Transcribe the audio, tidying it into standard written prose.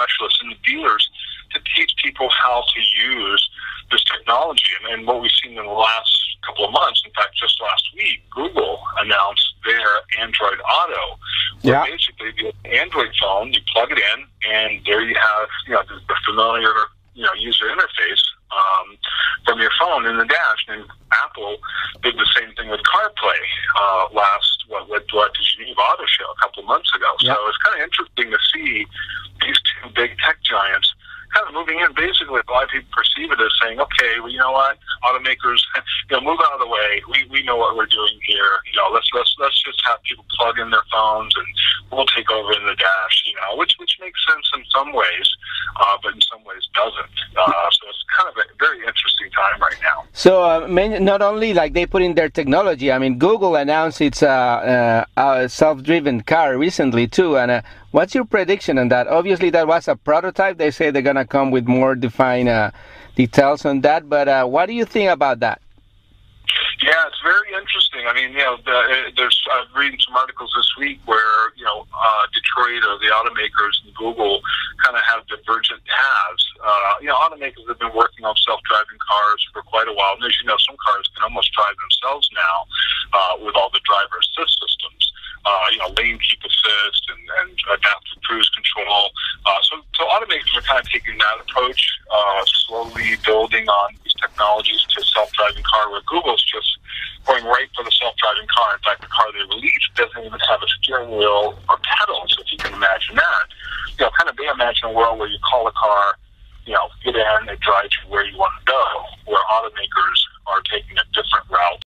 specialists and the dealers to teach people how to use this technology. And what we've seen in the last couple of months, in fact, just last week, Google announced their Android Auto, where basically the Android phone, you plug it in, and there you have, the familiar, user interface from your phone in the dash. And Apple did the same thing with CarPlay led to the Geneva Auto Show a couple of months ago. So it's kind of interesting to see these two big tech giants kind of moving in. Basically, a lot of people perceive it as saying, okay, well, you know what, automakers, move out of the way. We know what we're doing here. Let's just have people plug in their phones and we'll take over in the dash. Which makes sense in some ways, but in some ways doesn't. So it's kind of a very interesting time right now. So not only like they put in their technology. I mean, Google announced its self-driven car recently too. And what's your prediction on that? Obviously, that was a prototype. They say they're gonna come with more defined details on that. But what do you think about that? Yeah, it's very interesting. I mean, I'm reading some articles this week where, Detroit or the automakers and Google kind of have divergent paths. Automakers have been working on self-driving cars for quite a while. And as you know, some cars can almost drive themselves now with all the driver assist systems. Lane keep assist and adaptive cruise control. So automakers are kind of taking that approach, slowly building on these technologies to self-driving car, where Google's just going right for the self-driving car. In fact, the car they released doesn't even have a steering wheel or pedals, if you can imagine that. They imagine a world where you call a car, get in, it drives you where you want to go, where automakers are taking a different route